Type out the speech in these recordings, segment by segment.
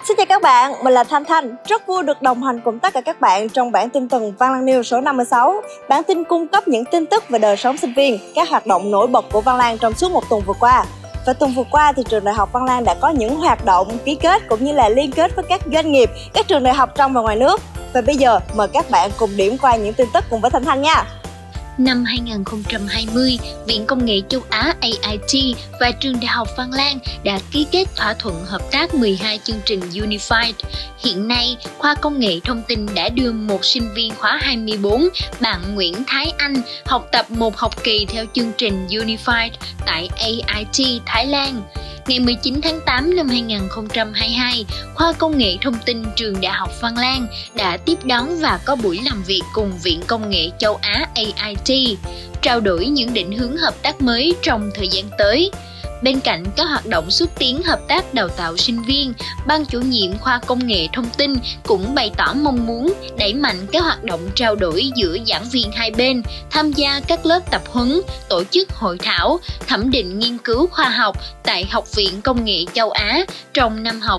Xin chào các bạn, mình là Thanh Thanh. Rất vui được đồng hành cùng tất cả các bạn trong bản tin tuần Văn Lang News số 56. Bản tin cung cấp những tin tức về đời sống sinh viên, các hoạt động nổi bật của Văn Lang trong suốt một tuần vừa qua. Và tuần vừa qua thì trường Đại học Văn Lang đã có những hoạt động ký kết cũng như là liên kết với các doanh nghiệp, các trường đại học trong và ngoài nước. Và bây giờ mời các bạn cùng điểm qua những tin tức cùng với Thanh Thanh nha. Năm 2020, Viện Công nghệ Châu Á AIT và Trường Đại học Văn Lang đã ký kết thỏa thuận hợp tác 12 chương trình Unified. Hiện nay, khoa Công nghệ Thông tin đã đưa một sinh viên khóa 24, bạn Nguyễn Thái Anh, học tập một học kỳ theo chương trình Unified tại AIT, Thái Lan. Ngày 19 tháng 8 năm 2022, khoa Công nghệ Thông tin Trường Đại học Văn Lang đã tiếp đón và có buổi làm việc cùng Viện Công nghệ Châu Á AIT, trao đổi những định hướng hợp tác mới trong thời gian tới. Bên cạnh các hoạt động xúc tiến hợp tác đào tạo sinh viên, Ban chủ nhiệm khoa Công nghệ Thông tin cũng bày tỏ mong muốn đẩy mạnh các hoạt động trao đổi giữa giảng viên hai bên, tham gia các lớp tập huấn, tổ chức hội thảo, thẩm định nghiên cứu khoa học tại Học viện Công nghệ Châu Á trong năm học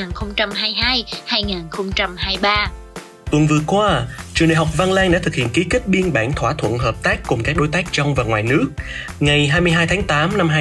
2022-2023. Tuần vừa qua, Trường Đại học Văn Lang đã thực hiện ký kết biên bản thỏa thuận hợp tác cùng các đối tác trong và ngoài nước. Ngày 22 tháng 8 năm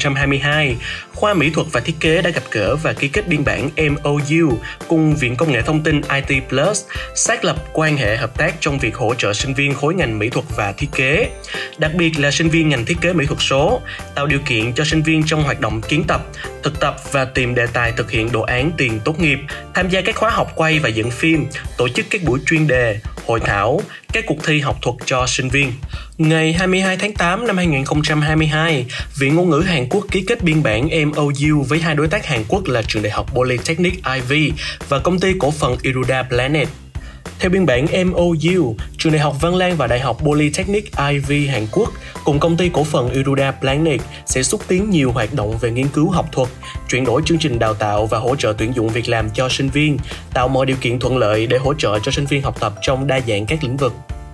2022, khoa Mỹ thuật và Thiết kế đã gặp gỡ và ký kết biên bản MOU cùng Viện Công nghệ Thông tin IT Plus, xác lập quan hệ hợp tác trong việc hỗ trợ sinh viên khối ngành mỹ thuật và thiết kế, đặc biệt là sinh viên ngành thiết kế mỹ thuật số, tạo điều kiện cho sinh viên trong hoạt động kiến tập, thực tập và tìm đề tài thực hiện đồ án tiền tốt nghiệp, tham gia các khóa học quay và dựng phim, tổ chức các buổi chuyên đề, hội thảo, các cuộc thi học thuật cho sinh viên. Ngày 22 tháng 8 năm 2022, Viện Ngôn ngữ Hàn Quốc ký kết biên bản MOU với hai đối tác Hàn Quốc là Trường Đại học Polytechnic Ivy và Công ty Cổ phần Iruda Planet. Theo biên bản MOU, Trường Đại học Văn Lang và Đại học Polytechnic Ivy Hàn Quốc cùng Công ty Cổ phần Iruda Planet sẽ xúc tiến nhiều hoạt động về nghiên cứu học thuật, chuyển đổi chương trình đào tạo và hỗ trợ tuyển dụng việc làm cho sinh viên, tạo mọi điều kiện thuận lợi để hỗ trợ cho sinh viên học tập trong đa dạng các lĩnh vực.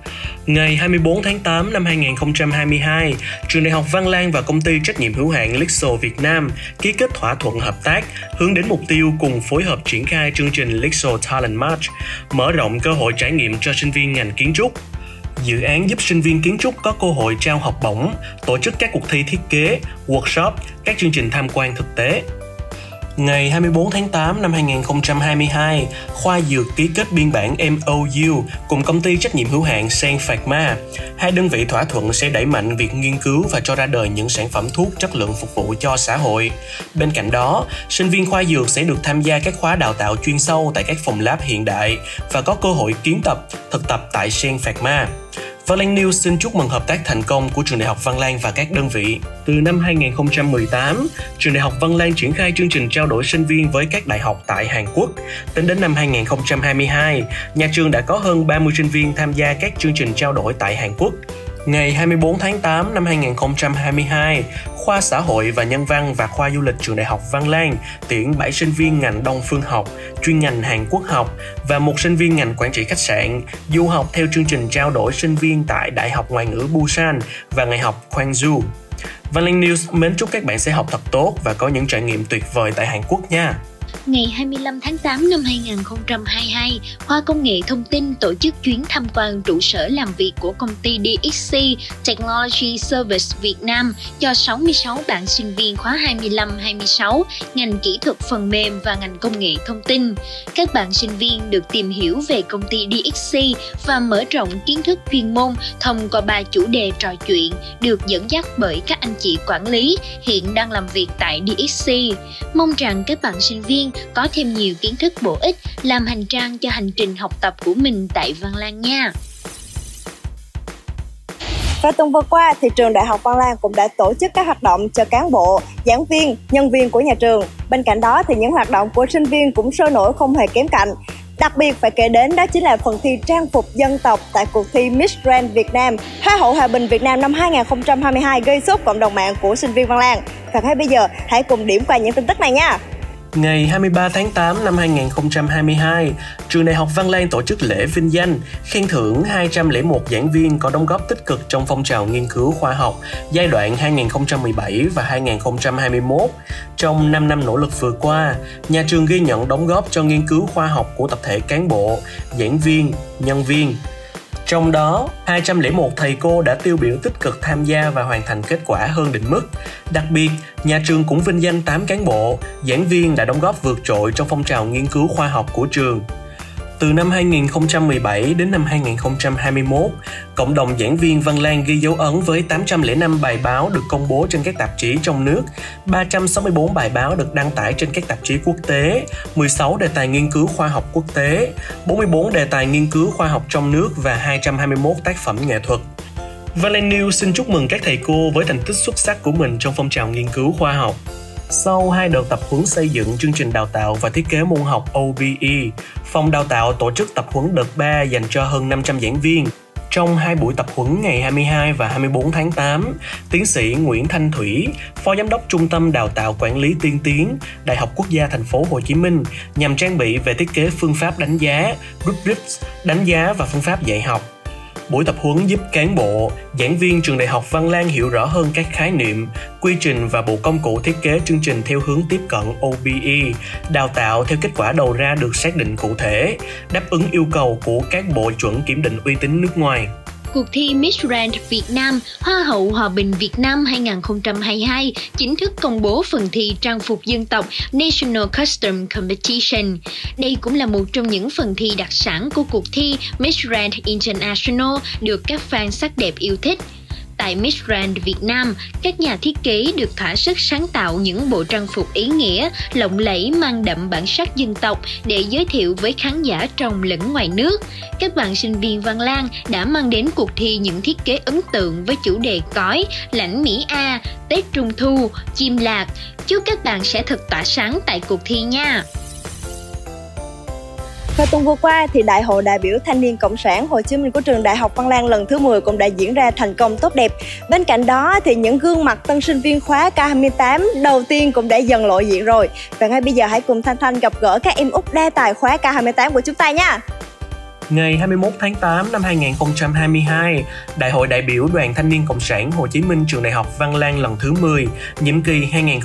Ngày 24 tháng 8 năm 2022, Trường Đại học Văn Lang và Công ty trách nhiệm hữu hạn Lixo Việt Nam ký kết thỏa thuận hợp tác hướng đến mục tiêu cùng phối hợp triển khai chương trình Lixo Talent Match, mở rộng cơ hội trải nghiệm cho sinh viên ngành kiến trúc. Dự án giúp sinh viên kiến trúc có cơ hội trao học bổng, tổ chức các cuộc thi thiết kế, workshop, các chương trình tham quan thực tế. Ngày 24 tháng 8 năm 2022, khoa Dược ký kết biên bản MOU cùng Công ty trách nhiệm hữu hạn Sen Pharma. Hai đơn vị thỏa thuận sẽ đẩy mạnh việc nghiên cứu và cho ra đời những sản phẩm thuốc chất lượng phục vụ cho xã hội. Bên cạnh đó, sinh viên khoa Dược sẽ được tham gia các khóa đào tạo chuyên sâu tại các phòng lab hiện đại và có cơ hội kiến tập, thực tập tại Sen Pharma. Văn Lang News xin chúc mừng hợp tác thành công của Trường Đại học Văn Lang và các đơn vị. Từ năm 2018, Trường Đại học Văn Lang triển khai chương trình trao đổi sinh viên với các đại học tại Hàn Quốc. Tính đến năm 2022, nhà trường đã có hơn 30 sinh viên tham gia các chương trình trao đổi tại Hàn Quốc. Ngày 24 tháng 8 năm 2022, khoa Xã hội và Nhân văn và khoa Du lịch Trường Đại học Văn Lang tuyển 7 sinh viên ngành Đông phương học, chuyên ngành Hàn Quốc học và một sinh viên ngành quản trị khách sạn, du học theo chương trình trao đổi sinh viên tại Đại học Ngoại ngữ Busan và Đại học Gwangju. Văn Lang News mến chúc các bạn sẽ học thật tốt và có những trải nghiệm tuyệt vời tại Hàn Quốc nha! Ngày 25 tháng 8 năm 2022, khoa Công nghệ Thông tin tổ chức chuyến tham quan trụ sở làm việc của công ty DXC Technology Service Việt Nam cho 66 bạn sinh viên khóa 25-26, ngành kỹ thuật phần mềm và ngành công nghệ thông tin. Các bạn sinh viên được tìm hiểu về công ty DXC và mở rộng kiến thức chuyên môn thông qua 3 chủ đề trò chuyện được dẫn dắt bởi các anh chị quản lý hiện đang làm việc tại DXC. Mong rằng các bạn sinh viên có thêm nhiều kiến thức bổ ích, làm hành trang cho hành trình học tập của mình tại Văn Lang nha. Và tuần vừa qua thì Trường Đại học Văn Lang cũng đã tổ chức các hoạt động cho cán bộ, giảng viên, nhân viên của nhà trường. Bên cạnh đó thì những hoạt động của sinh viên cũng sôi nổi không hề kém cạnh. Đặc biệt phải kể đến đó chính là phần thi trang phục dân tộc tại cuộc thi Miss Grand Việt Nam, Hoa hậu Hòa bình Việt Nam năm 2022 gây sốt cộng đồng mạng của sinh viên Văn Lang. Và ngay bây giờ hãy cùng điểm qua những tin tức này nha. Ngày 23 tháng 8 năm 2022, Trường Đại học Văn Lang tổ chức lễ vinh danh, khen thưởng 201 giảng viên có đóng góp tích cực trong phong trào nghiên cứu khoa học giai đoạn 2017 và 2021. Trong 5 năm nỗ lực vừa qua, nhà trường ghi nhận đóng góp cho nghiên cứu khoa học của tập thể cán bộ, giảng viên, nhân viên. Trong đó, 201 thầy cô đã tiêu biểu tích cực tham gia và hoàn thành kết quả hơn định mức. Đặc biệt, nhà trường cũng vinh danh 8 cán bộ, giảng viên đã đóng góp vượt trội trong phong trào nghiên cứu khoa học của trường. Từ năm 2017 đến năm 2021, cộng đồng giảng viên Văn Lang ghi dấu ấn với 805 bài báo được công bố trên các tạp chí trong nước, 364 bài báo được đăng tải trên các tạp chí quốc tế, 16 đề tài nghiên cứu khoa học quốc tế, 44 đề tài nghiên cứu khoa học trong nước và 221 tác phẩm nghệ thuật. Văn Lang News xin chúc mừng các thầy cô với thành tích xuất sắc của mình trong phong trào nghiên cứu khoa học. Sau 2 đợt tập huấn xây dựng chương trình đào tạo và thiết kế môn học OBE, phòng đào tạo tổ chức tập huấn đợt 3 dành cho hơn 500 giảng viên. Trong 2 buổi tập huấn ngày 22 và 24 tháng 8, tiến sĩ Nguyễn Thanh Thủy, Phó Giám đốc Trung tâm Đào tạo Quản lý Tiên tiến, Đại học Quốc gia Thành phố Hồ Chí Minh nhằm trang bị về thiết kế phương pháp đánh giá, rubrics, đánh giá và phương pháp dạy học. Buổi tập huấn giúp cán bộ, giảng viên trường Đại học Văn Lang hiểu rõ hơn các khái niệm, quy trình và bộ công cụ thiết kế chương trình theo hướng tiếp cận OBE, đào tạo theo kết quả đầu ra được xác định cụ thể, đáp ứng yêu cầu của các bộ chuẩn kiểm định uy tín nước ngoài. Cuộc thi Miss Grand Việt Nam, Hoa hậu Hòa bình Việt Nam 2022 chính thức công bố phần thi trang phục dân tộc National Costume Competition. Đây cũng là một trong những phần thi đặc sản của cuộc thi Miss Grand International được các fan sắc đẹp yêu thích. Tại Miss Grand Việt Nam, các nhà thiết kế được thỏa sức sáng tạo những bộ trang phục ý nghĩa, lộng lẫy mang đậm bản sắc dân tộc để giới thiệu với khán giả trong lẫn ngoài nước. Các bạn sinh viên Văn Lang đã mang đến cuộc thi những thiết kế ấn tượng với chủ đề cói, lãnh Mỹ A, Tết Trung Thu, chim lạc. Chúc các bạn sẽ thật tỏa sáng tại cuộc thi nha! Vào tuần vừa qua thì Đại hội đại biểu Thanh niên Cộng sản Hồ Chí Minh của trường Đại học Văn Lang lần thứ 10 cũng đã diễn ra thành công tốt đẹp. Bên cạnh đó thì những gương mặt tân sinh viên khóa K28 đầu tiên cũng đã dần lộ diện rồi. Và ngay bây giờ hãy cùng Thanh Thanh gặp gỡ các em út đa tài khóa K28 của chúng ta nha. Ngày 21 tháng 8 năm 2022, Đại hội đại biểu Đoàn Thanh niên Cộng sản Hồ Chí Minh trường Đại học Văn Lang lần thứ 10, nhiệm kỳ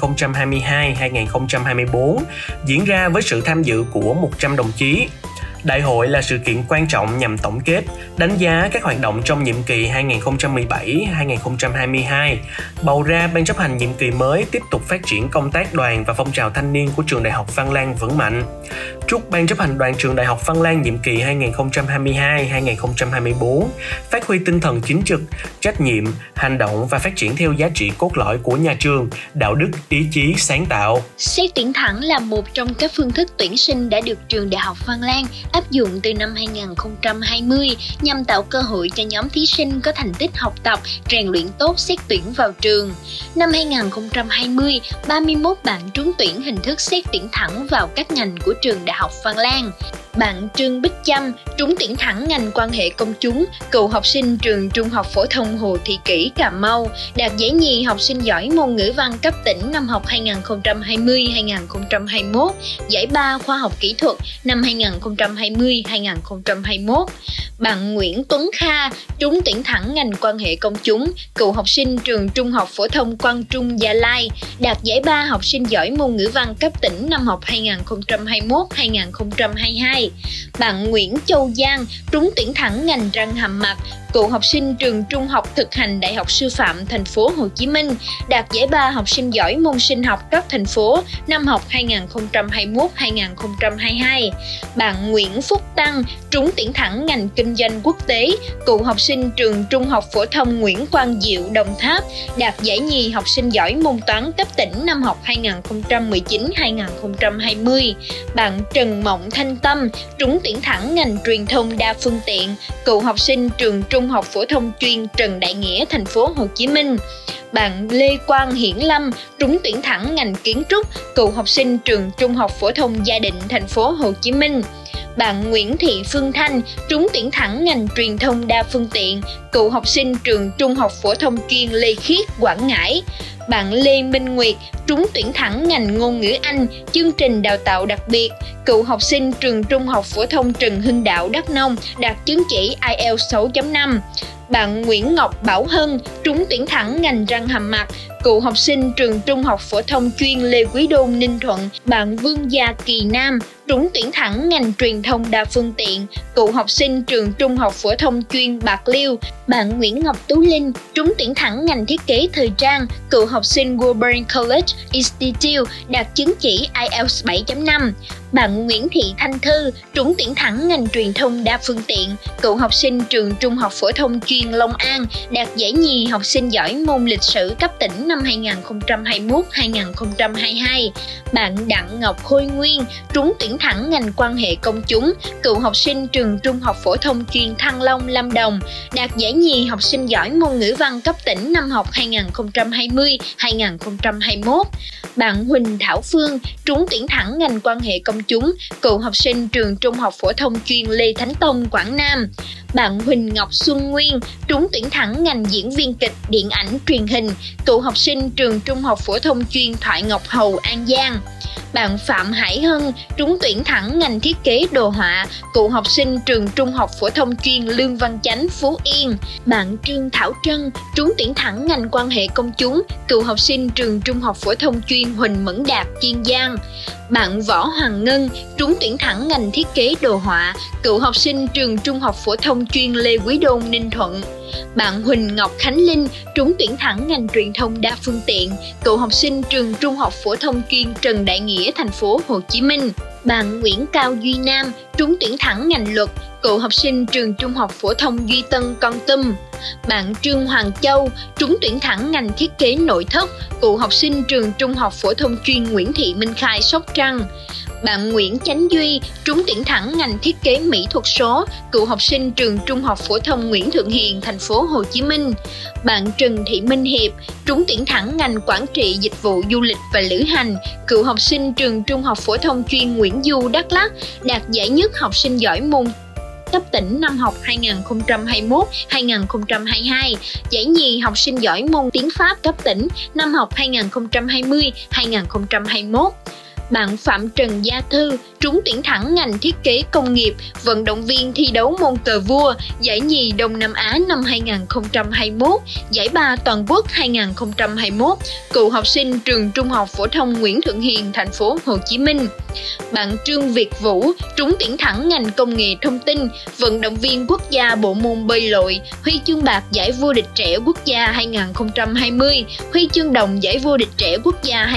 2022-2024, diễn ra với sự tham dự của 100 đồng chí. Đại hội là sự kiện quan trọng nhằm tổng kết, đánh giá các hoạt động trong nhiệm kỳ 2017-2022, bầu ra ban chấp hành nhiệm kỳ mới tiếp tục phát triển công tác đoàn và phong trào thanh niên của trường Đại học Văn Lang vững mạnh. Chúc ban chấp hành đoàn trường Đại học Văn Lang nhiệm kỳ 2022-2024 phát huy tinh thần chính trực, trách nhiệm, hành động và phát triển theo giá trị cốt lõi của nhà trường, đạo đức, ý chí, sáng tạo. Xét tuyển thẳng là một trong các phương thức tuyển sinh đã được trường Đại học Văn Lang áp dụng từ năm 2020 nhằm tạo cơ hội cho nhóm thí sinh có thành tích học tập, rèn luyện tốt xét tuyển vào trường. Năm 2020, 31 bạn trúng tuyển hình thức xét tuyển thẳng vào các ngành của trường Đại học Văn Lang. Bạn Trương Bích Trâm trúng tuyển thẳng ngành quan hệ công chúng, cựu học sinh trường Trung học phổ thông Hồ Thị Kỷ, Cà Mau, đạt giải nhì học sinh giỏi môn ngữ văn cấp tỉnh năm học 2020-2021, giải 3 khoa học kỹ thuật năm 2020-2021. Bạn Nguyễn Tuấn Kha trúng tuyển thẳng ngành quan hệ công chúng, cựu học sinh trường Trung học phổ thông Quang Trung, Gia Lai, đạt giải 3 học sinh giỏi môn ngữ văn cấp tỉnh năm học 2021-2022. Bạn Nguyễn Châu Giang trúng tuyển thẳng ngành răng hàm mặt, cựu học sinh trường Trung học thực hành Đại học Sư phạm Thành phố Hồ Chí Minh, đạt giải 3 học sinh giỏi môn sinh học cấp thành phố năm học 2021-2022. Bạn Nguyễn Phúc Tăng trúng tuyển thẳng ngành kinh doanh quốc tế, cựu học sinh trường Trung học phổ thông Nguyễn Quang Diệu, Đồng Tháp, đạt giải nhì học sinh giỏi môn toán cấp tỉnh năm học 2019-2020. Bạn Trần Mộng Thanh Tâm trúng tuyển thẳng ngành truyền thông đa phương tiện, cựu học sinh trường Trung học phổ thông chuyên Trần Đại Nghĩa, Thành phố Hồ Chí Minh. Bạn Lê Quang Hiển Lâm trúng tuyển thẳng ngành kiến trúc, cựu học sinh trường Trung học phổ thông Gia Định, thành phố Hồ Chí Minh. Bạn Nguyễn Thị Phương Thanh trúng tuyển thẳng ngành truyền thông đa phương tiện, cựu học sinh trường Trung học phổ thông chuyên Lê Khiết, Quảng Ngãi. Bạn Lê Minh Nguyệt trúng tuyển thẳng ngành ngôn ngữ Anh, chương trình đào tạo đặc biệt, cựu học sinh trường Trung học phổ thông Trần Hưng Đạo, Đắk Nông, đạt chứng chỉ IELTS 6.5. Bạn Nguyễn Ngọc Bảo Hân trúng tuyển thẳng ngành răng hàm mặt, cựu học sinh trường Trung học phổ thông chuyên Lê Quý Đôn, Ninh Thuận. Bạn Vương Gia Kỳ Nam trúng tuyển thẳng ngành truyền thông đa phương tiện, cựu học sinh trường Trung học phổ thông chuyên Bạc Liêu. Bạn Nguyễn Ngọc Tú Linh trúng tuyển thẳng ngành thiết kế thời trang, cựu học sinh Woburn College Institute, đạt chứng chỉ IELTS 7.5. Bạn Nguyễn Thị Thanh Thư trúng tuyển thẳng ngành truyền thông đa phương tiện, cựu học sinh trường Trung học phổ thông chuyên Long An, đạt giải nhì học sinh giỏi môn lịch sử cấp tỉnh năm 2021-2022. Bạn Đặng Ngọc Khôi Nguyên trúng tuyển thẳng ngành quan hệ công chúng, cựu học sinh trường Trung học phổ thông chuyên Thăng Long, Lâm Đồng, đạt giải nhì học sinh giỏi môn ngữ văn cấp tỉnh năm học 2020-2021. Bạn Huỳnh Thảo Phương trúng tuyển thẳng ngành quan hệ công chúng, cựu học sinh trường Trung học phổ thông chuyên Lê Thánh Tông, Quảng Nam. Bạn Huỳnh Ngọc Xuân Nguyên trúng tuyển thẳng ngành diễn viên kịch, điện ảnh, truyền hình, cựu học sinh trường Trung học phổ thông chuyên Thoại Ngọc Hầu, An Giang. Bạn Phạm Hải Hân trúng tuyển thẳng ngành thiết kế đồ họa, cựu học sinh trường Trung học phổ thông chuyên Lương Văn Chánh, Phú Yên. Bạn Trương Thảo Trân trúng tuyển thẳng ngành quan hệ công chúng, cựu học sinh trường Trung học phổ thông chuyên Huỳnh Mẫn Đạt, Kiên Giang. Bạn Võ Hoàng Ngân trúng tuyển thẳng ngành thiết kế đồ họa, cựu học sinh trường Trung học phổ thông chuyên Lê Quý Đôn, Ninh Thuận. Bạn Huỳnh Ngọc Khánh Linh trúng tuyển thẳng ngành truyền thông đa phương tiện, cựu học sinh trường Trung học phổ thông chuyên Trần Đại Nghĩa, thành phố Hồ Chí Minh. Bạn Nguyễn Cao Duy Nam trúng tuyển thẳng ngành luật, cựu học sinh trường Trung học phổ thông Duy Tân, Kon Tum. Bạn Trương Hoàng Châu trúng tuyển thẳng ngành thiết kế nội thất, cựu học sinh trường Trung học phổ thông chuyên Nguyễn Thị Minh Khai, Sóc Trăng. Bạn Nguyễn Chánh Duy trúng tuyển thẳng ngành thiết kế mỹ thuật số, cựu học sinh trường Trung học phổ thông Nguyễn Thượng Hiền, thành phố Hồ Chí Minh. Bạn Trần Thị Minh Hiệp trúng tuyển thẳng ngành quản trị dịch vụ du lịch và lữ hành, cựu học sinh trường Trung học phổ thông chuyên Nguyễn Du, Đắk Lắk, đạt giải nhất học sinh giỏi môn cấp tỉnh năm học 2021-2022, giải nhì học sinh giỏi môn tiếng Pháp cấp tỉnh năm học 2020-2021. Bạn Phạm Trần Gia Thư trúng tuyển thẳng ngành thiết kế công nghiệp, vận động viên thi đấu môn cờ vua, giải nhì Đông Nam Á năm 2021, giải ba toàn quốc 2021, cựu học sinh trường Trung học phổ thông Nguyễn Thượng Hiền, thành phố Hồ Chí Minh. Bạn Trương Việt Vũ trúng tuyển thẳng ngành công nghệ thông tin, vận động viên quốc gia bộ môn bơi lội, huy chương bạc giải vô địch trẻ quốc gia 2020, huy chương đồng giải vô địch trẻ quốc gia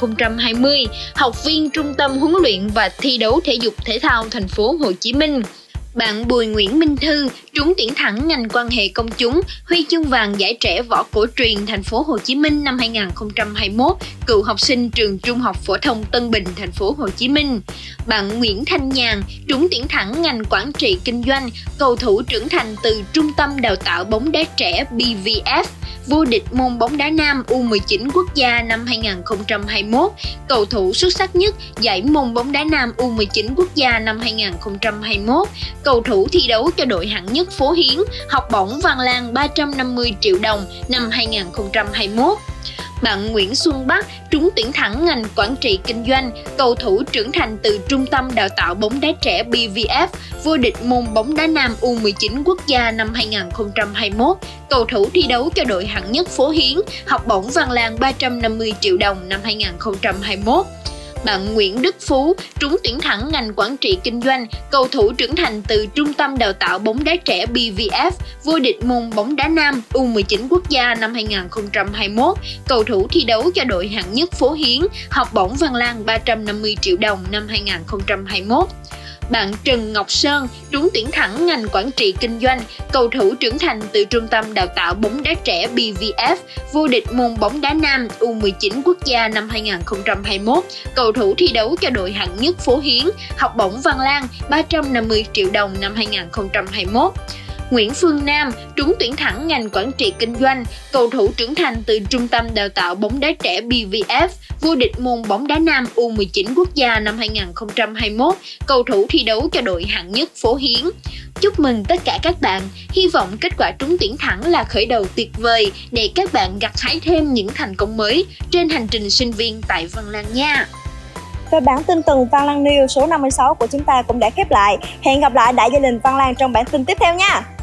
2020, học viên Trung tâm huấn luyện và thi đấu thể dục thể thao thành phố Hồ Chí Minh. Bạn Bùi Nguyễn Minh Thư trúng tuyển thẳng ngành quan hệ công chúng, huy chương vàng giải trẻ võ cổ truyền thành phố Hồ Chí Minh năm 2021, cựu học sinh trường Trung học phổ thông Tân Bình, thành phố Hồ Chí Minh. Bạn Nguyễn Thanh Nhàn trúng tuyển thẳng ngành quản trị kinh doanh, cầu thủ trưởng thành từ Trung tâm đào tạo bóng đá trẻ BVF, vô địch môn bóng đá nam U19 quốc gia năm 2021, cầu thủ xuất sắc nhất giải môn bóng đá nam U19 quốc gia năm 2021, cầu thủ thi đấu cho đội hạng nhất Phố Hiến, học bổng Văn Lang 350 triệu đồng năm 2021. Bạn Nguyễn Xuân Bắc trúng tuyển thẳng ngành quản trị kinh doanh, cầu thủ trưởng thành từ Trung tâm đào tạo bóng đá trẻ BVF, vô địch môn bóng đá nam U19 quốc gia năm 2021, cầu thủ thi đấu cho đội hạng nhất Phố Hiến, học bổng Văn Lang 350 triệu đồng năm 2021. Bạn Nguyễn Đức Phú trúng tuyển thẳng ngành quản trị kinh doanh, cầu thủ trưởng thành từ Trung tâm đào tạo bóng đá trẻ BVF, vô địch môn bóng đá nam U19 quốc gia năm 2021, cầu thủ thi đấu cho đội hạng nhất Phố Hiến, học bổng Văn Lang 350 triệu đồng năm 2021. Bạn Trần Ngọc Sơn trúng tuyển thẳng ngành quản trị kinh doanh, cầu thủ trưởng thành từ Trung tâm đào tạo bóng đá trẻ BVF, vô địch môn bóng đá nam U19 quốc gia năm 2021, cầu thủ thi đấu cho đội hạng nhất Phố Hiến, học bổng Văn Lang 350 triệu đồng năm 2021. Nguyễn Phương Nam trúng tuyển thẳng ngành quản trị kinh doanh, cầu thủ trưởng thành từ Trung tâm Đào tạo bóng đá trẻ BVF, vô địch môn bóng đá nam U19 quốc gia năm 2021, cầu thủ thi đấu cho đội hạng nhất Phố Hiến. Chúc mừng tất cả các bạn, hy vọng kết quả trúng tuyển thẳng là khởi đầu tuyệt vời để các bạn gặt hái thêm những thành công mới trên hành trình sinh viên tại Văn Lang nha. Và bản tin tuần Văn Lang News số 56 của chúng ta cũng đã khép lại. Hẹn gặp lại Đại Gia Đình Văn Lang trong bản tin tiếp theo nha.